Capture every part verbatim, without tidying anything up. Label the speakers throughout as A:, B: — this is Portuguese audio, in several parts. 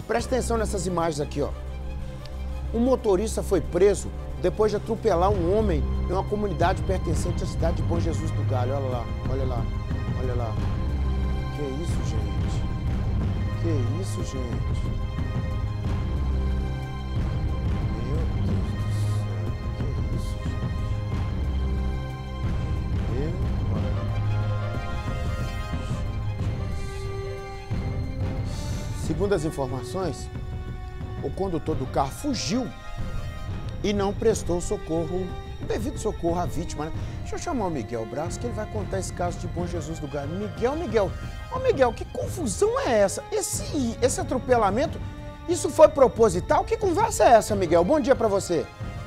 A: Presta atenção nessas imagens aqui, ó. Um motorista foi preso depois de atropelar um homem em uma comunidade pertencente à cidade de Bom Jesus do Galho. Olha lá, olha lá, olha lá. Que isso, gente? Que isso, gente? Meu Deus do céu, que isso, gente? Meu Deus. Segundo as informações, o condutor do carro fugiu e não prestou socorro, o devido socorro à vítima, né? Deixa eu chamar o Miguel Braz, que ele vai contar esse caso de Bom Jesus do Galho. Miguel, Miguel, ô Miguel, que confusão é essa? Esse, esse atropelamento, isso foi proposital? Que conversa é essa, Miguel? Bom dia pra você.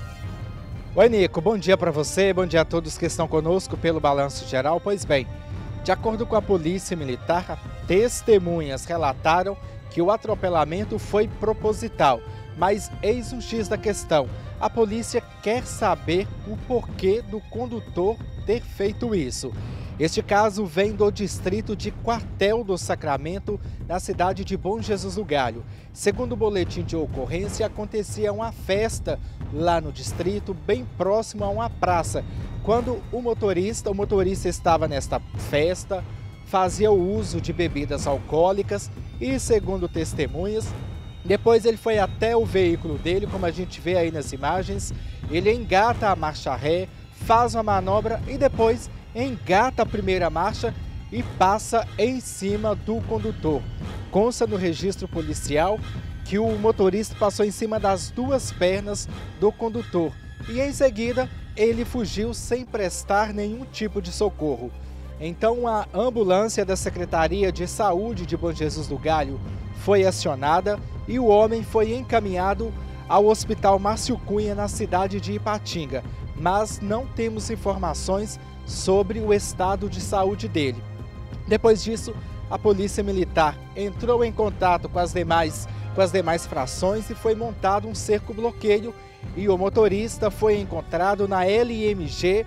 B: Oi, Nico, bom dia para você, bom dia a todos que estão conosco pelo Balanço Geral. Pois bem, de acordo com a Polícia Militar, testemunhas relataram que o atropelamento foi proposital, mas eis um X da questão. A polícia quer saber o porquê do condutor ter feito isso. Este caso vem do distrito de Quartel do Sacramento, na cidade de Bom Jesus do Galho. Segundo o boletim de ocorrência, acontecia uma festa lá no distrito, bem próximo a uma praça. Quando o motorista, o motorista estava nesta festa, fazia o uso de bebidas alcoólicas e, segundo testemunhas, depois ele foi até o veículo dele, como a gente vê aí nas imagens, ele engata a marcha ré, faz uma manobra e depois engata a primeira marcha e passa em cima do condutor. Consta no registro policial que o motorista passou em cima das duas pernas do condutor e em seguida ele fugiu sem prestar nenhum tipo de socorro. Então a ambulância da Secretaria de Saúde de Bom Jesus do Galho foi acionada e o homem foi encaminhado ao Hospital Márcio Cunha, na cidade de Ipatinga, mas não temos informações sobre o estado de saúde dele. Depois disso, a Polícia Militar entrou em contato com as demais, com as demais frações e foi montado um cerco-bloqueio e o motorista foi encontrado na L M G,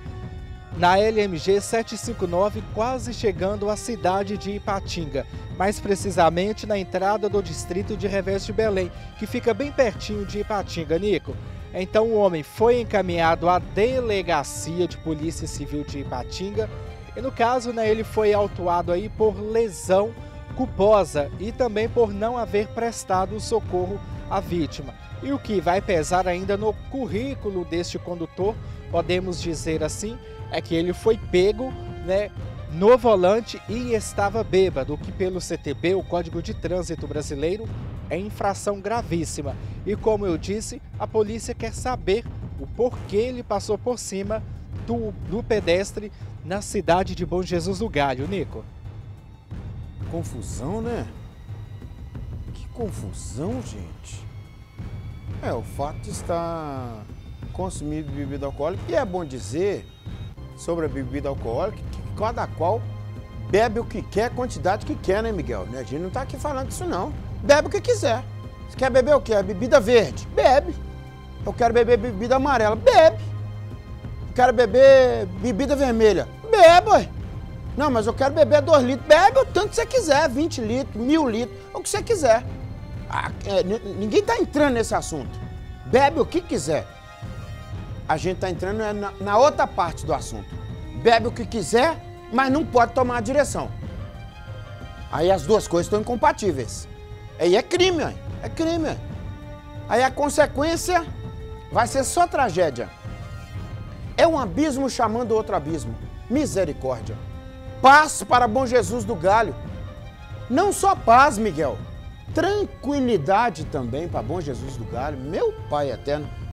B: na L M G setecentos e cinquenta e nove, quase chegando à cidade de Ipatinga, mais precisamente na entrada do distrito de Revés de Belém, que fica bem pertinho de Ipatinga, Nico. Então o homem foi encaminhado à Delegacia de Polícia Civil de Ipatinga e no caso, né, ele foi autuado aí por lesão culposa e também por não haver prestado socorro à vítima. E o que vai pesar ainda no currículo deste condutor, podemos dizer assim, é que ele foi pego, né, no volante e estava bêbado, o que pelo C T B, o Código de Trânsito Brasileiro, é infração gravíssima. E como eu disse, a polícia quer saber o porquê ele passou por cima do, do pedestre na cidade de Bom Jesus do Galho, Nico.
A: Confusão, né? Que confusão, gente. É, o fato de estar consumindo bebida alcoólica, e é bom dizer sobre a bebida alcoólica que cada qual bebe o que quer, a quantidade que quer, né, Miguel? A gente não tá aqui falando disso, não. Bebe o que quiser. Você quer beber o quê? Bebida verde? Bebe. Eu quero beber bebida amarela? Bebe. Eu quero beber bebida vermelha? Bebe, ué. Não, mas eu quero beber dois litros. Bebe o tanto que você quiser, vinte litros, mil litros, o que você quiser. Ah, é, ninguém tá entrando nesse assunto. Bebe o que quiser. A gente tá entrando na, na outra parte do assunto. Bebe o que quiser, mas não pode tomar a direção. Aí as duas coisas estão incompatíveis. Aí é crime, ó. É crime. Ó. Aí a consequência vai ser só tragédia. É um abismo chamando outro abismo. Misericórdia. Paz para Bom Jesus do Galho. Não só paz, Miguel. Tranquilidade também para Bom Jesus do Galho. Meu Pai eterno.